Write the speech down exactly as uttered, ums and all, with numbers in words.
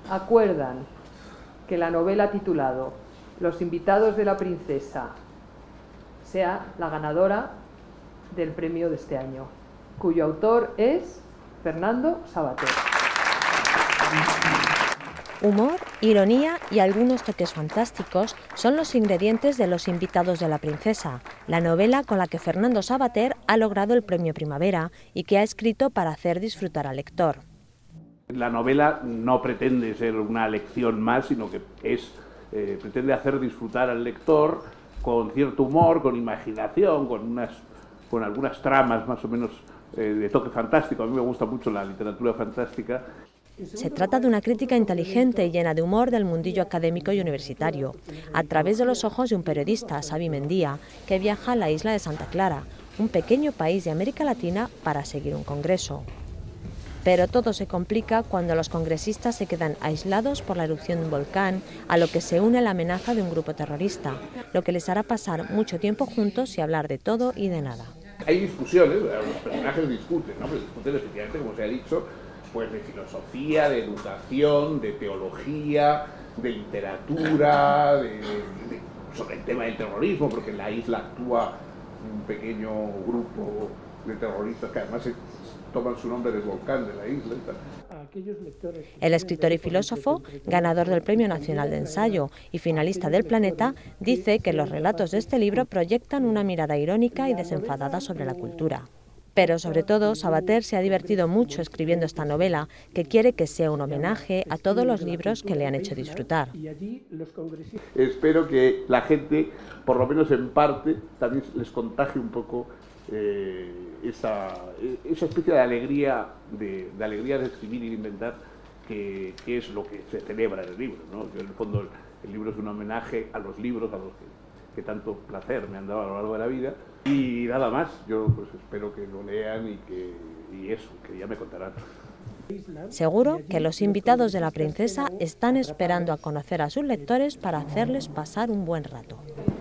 acuerdan que la novela titulado Los invitados de la princesa sea la ganadora del premio de este año, cuyo autor es Fernando Savater. Humor, ironía y algunos toques fantásticos son los ingredientes de Los invitados de la princesa, la novela con la que Fernando Savater ha logrado el premio Primavera y que ha escrito para hacer disfrutar al lector. La novela no pretende ser una lección más, sino que es, eh, pretende hacer disfrutar al lector con cierto humor, con imaginación, con, unas, con algunas tramas más o menos eh, de toque fantástico. A mí me gusta mucho la literatura fantástica. Se trata de una crítica inteligente y llena de humor del mundillo académico y universitario, a través de los ojos de un periodista, Xavi Mendía, que viaja a la isla de Santa Clara, un pequeño país de América Latina, para seguir un congreso. Pero todo se complica cuando los congresistas se quedan aislados por la erupción de un volcán, a lo que se une la amenaza de un grupo terrorista, lo que les hará pasar mucho tiempo juntos y hablar de todo y de nada. Hay discusiones, los personajes discuten, ¿no? Pero discuten efectivamente, como se ha dicho, pues de filosofía, de educación, de teología, de literatura, de, de, de, sobre el tema del terrorismo, porque en la isla actúa un pequeño grupo de terroristas que además se toman su nombre del volcán de la isla y tal. El escritor y filósofo, ganador del Premio Nacional de Ensayo y finalista del Planeta, dice que los relatos de este libro proyectan una mirada irónica y desenfadada sobre la cultura. Pero sobre todo, Savater se ha divertido mucho escribiendo esta novela, que quiere que sea un homenaje a todos los libros que le han hecho disfrutar. Espero que la gente, por lo menos en parte, también les contagie un poco eh, esa, esa especie de alegría de, de alegría de escribir y de inventar, que, que es lo que se celebra en el libro, ¿no? En el fondo, el, el libro es un homenaje a los libros, a los que, que tanto placer me han dado a lo largo de la vida. Y nada más, yo pues espero que lo lean y que y eso, que ya me contarán. Seguro que los invitados de la princesa están esperando a conocer a sus lectores para hacerles pasar un buen rato.